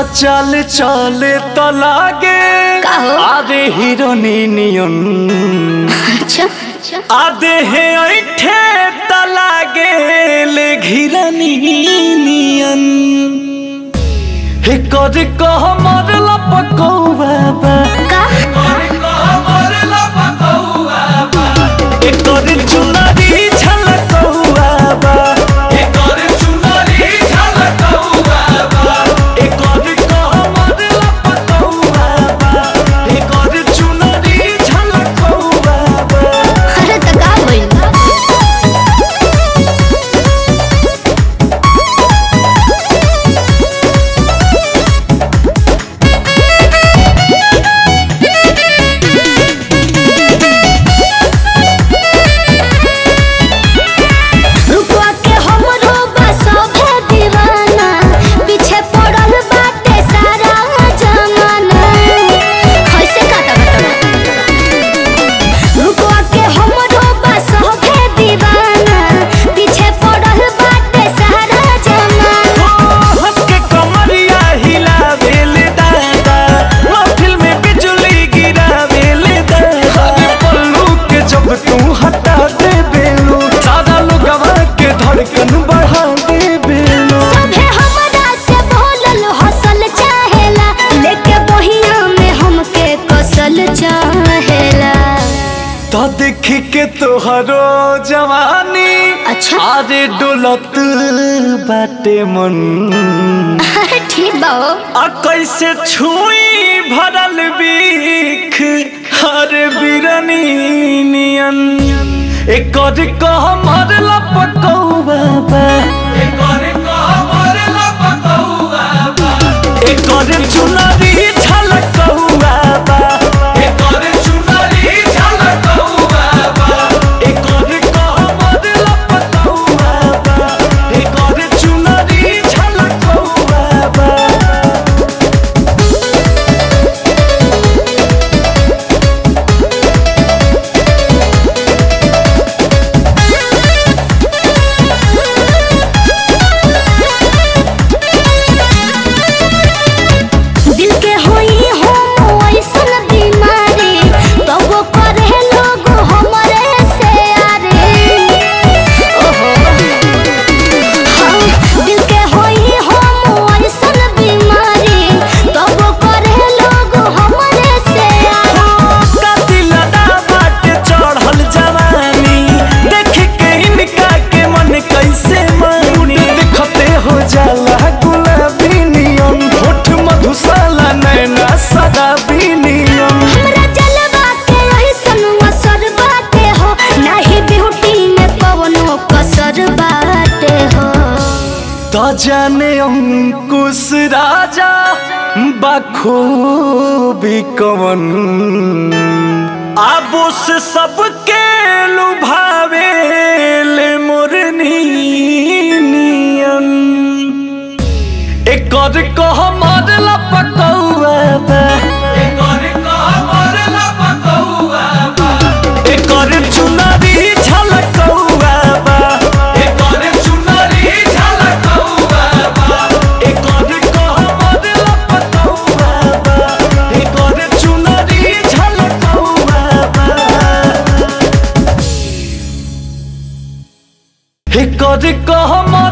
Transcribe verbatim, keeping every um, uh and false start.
चल चले तो लागे आधे हीरोनी नियन। अच्छा आधे है ऐठे तो लागे ले घिरनी नियन। हे कर कह मरला पकौवा बा का हे कर चुनरी झलकौवा बा हे कर चुनरी झलकौवा बा हे कर कह मरला पकौवा बा हे कर चुनरी झलकौवा बा। अरे त का होइल तू हटा दे बेलू सादा लोगवा के धड़कन बढ़ा दे बेलू। सभे हमरा से बोलल हसल चाहेला लेके बहिया में हमके कसल चाहेला। तो देख के तोहरो जवानी अच्छा आरे डोलत बाटे मन। ठीक बा आ कैसे छुई भरल बीख हर बिरनी नियन। एक और कह मरला पकौवा बा एक और कह मरला पकौवा बा एक और चुनरी झलकौवा बा एक और चुनरी झलकौवा बा एक और कह मरला पकौवा बा एक और चुनरी झलकौवा बा। तो जाने अंकुश राजा बखूबी कवन आबो से सबके लुभावे ले मोरनी नियन। एक और कह मरला पकौवा बा एक और कह मरला पकौवा बा एक और चुनरी झलकौवा बा एक और चुनरी झलकौवा बा एक और कह मरला पकौवा बा एक और चुनरी झलकौवा बा एक और कह